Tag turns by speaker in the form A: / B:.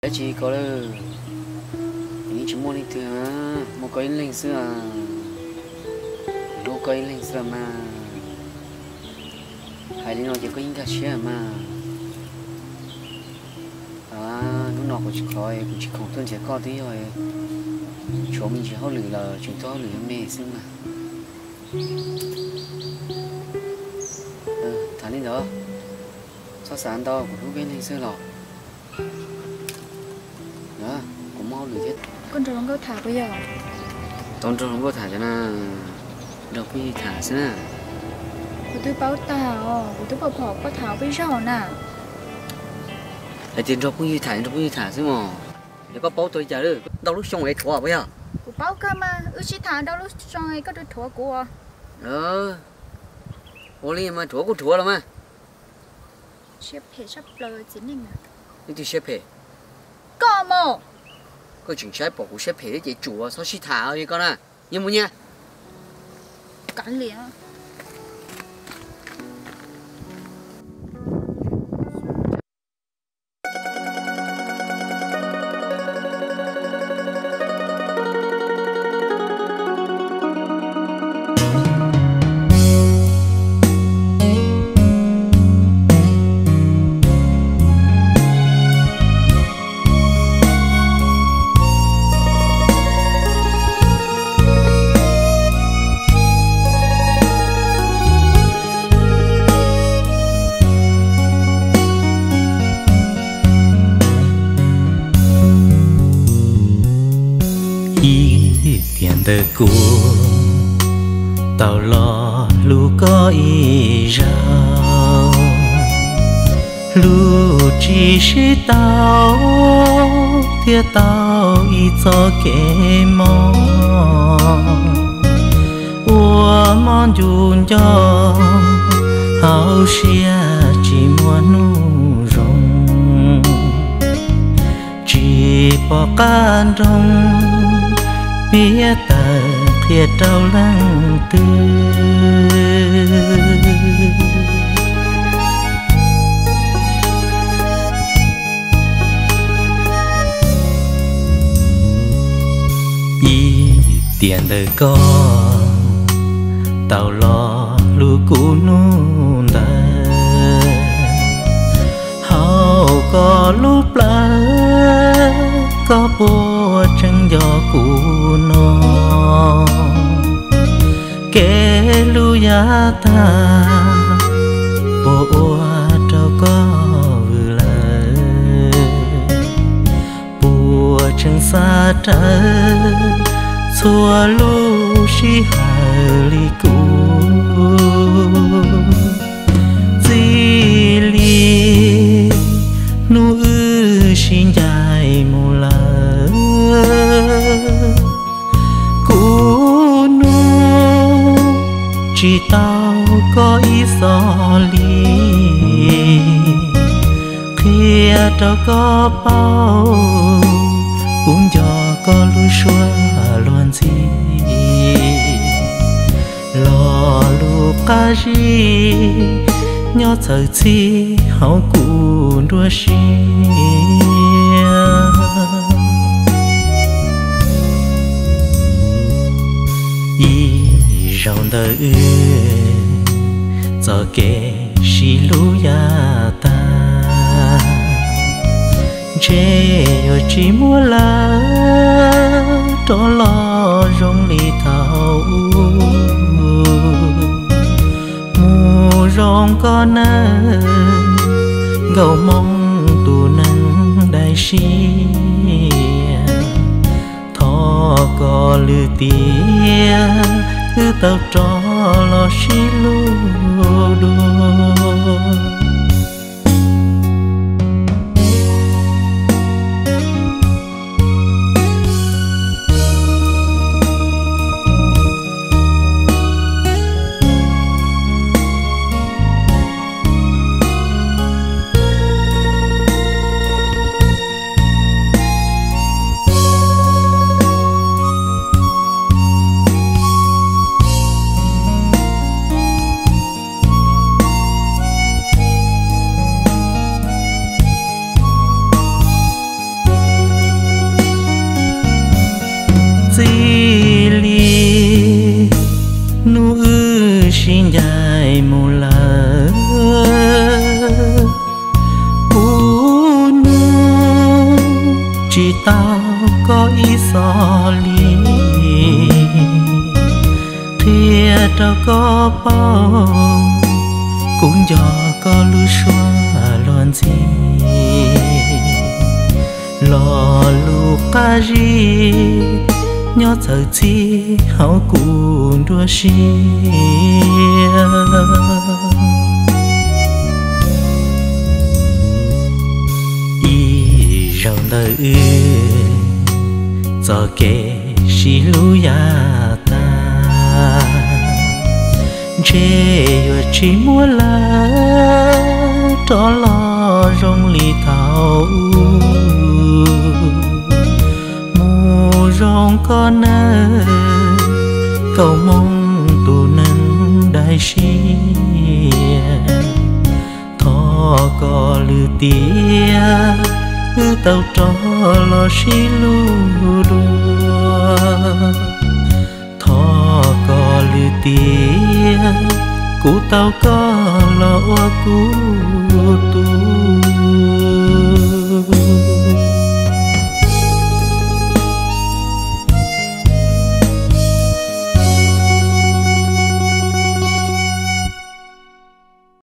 A: chỉ có là những chúng mua đi từ một cái linh xưa một cái linh xưa mà hai đứa nó chỉ có những cái chuyện mà lúc nào cũng chỉ coi cũng chỉ không tuân chỉ coi tí rồi chỗ mình chỉ hao lử là chúng tôi lử mẹ xưa mà thằng đi đó sao sáng đó cũng lúc bên linh xưa lọ đó cũng mau lử hết
B: con trâu không có thả bây giờ
A: con trâu không có thả cho nó đâu có gì thả xí nè
B: của tôi báo tao của tôi bảo bỏ có thả bây giờ nè
A: là tiền đâu có gì thả xí mà để có báo tôi chờ được đâu lúc xong ấy thua bây giờ
B: của báo cơ mà chỉ thả đâu lúc xong ấy có được thua của
A: ô li mà thua cũng thua rồi mà
B: xếp hệ sắp lời chính mình à
A: cái gì xếp hệ
B: có mồ
A: cái chuyện trái bỏ của xếp hệ để chủ sao chỉ thả thôi con à nhưng mà nha
B: cắn liền
C: đời của tàu lo lu có ý rào lu chỉ是tàu thiệt tàu ý cho kẻ mò ua mòn dùn cho hao xia chỉ muốn nu rong chỉ bỏ can rong biết ta thiệt đau lăng tư y tiền đời con tàu lo lu cũ nôn đời hao có lúc lá có bùa trăng gió cũ nó kể lu ya ta bùa trâu có vừa lời bùa trăng xa trời xua lu si hà li cũ di li nu ư xin dài mù lờ cũ nu chỉ tao có ý gió li khi đâu có bao cũng cho có lu xua luôn gì lo lu ca gì nhớ thời chi hậu cụ đua xia y rong đời giờ kể xí lu ya ta chê ở chỉ mua lá đó lo rong li thảo mù rong con nơ gầu mong tù nâng đại xia thọ có lư tia cứ tao cho lo xí lu đua tao có ý xò li thia đâu có bao cũng do có lưu xoa loan gì lò lu ca gì nhớ giờ chi hậu cùng đua xia y rau đời cho kể xí lu ya ta chê yo chỉ mua lá cho lo rong li thảo mù rong con nơ cầu mong tu nâng đại xia thọ có lư tia tàu trò lo xí lu đua thọ có lư tia cú tàu có lo cú tu